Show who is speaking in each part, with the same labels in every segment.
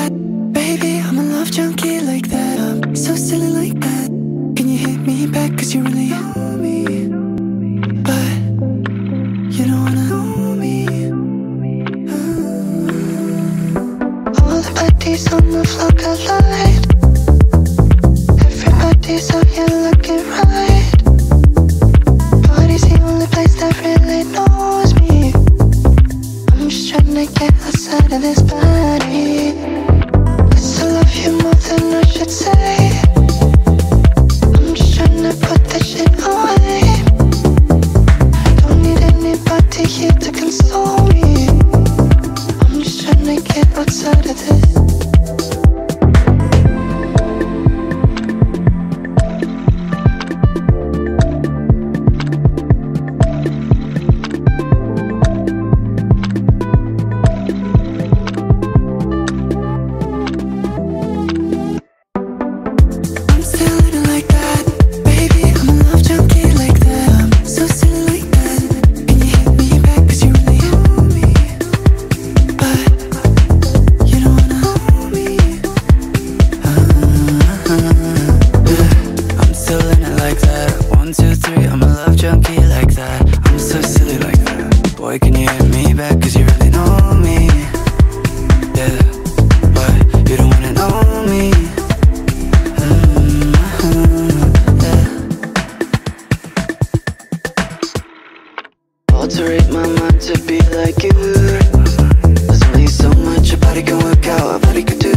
Speaker 1: that. Baby, I'm a love junkie like that. I'm so silly like that. Can you hit me back? Cause you really owe me. But you don't wanna know me. All the bodies on the floor collide. Everybody's out here looking right. Party's the only place that really knows me. I'm just trying to get outside of this body. 'Cause I love you more than I should say. I'm just trying to put that shit away. Don't need anybody here to console me. I'm just trying to get outside of this. Alterate my mind to be like you. There's only so much a body can work out, a body could do.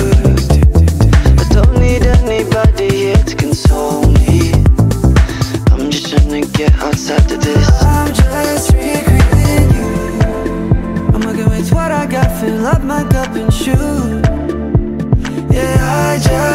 Speaker 1: I don't need anybody here to console me. I'm just trying to get outside of this. I'm just recreating you. I'm working with what I got, fill up my cup and shoot. Yeah, I just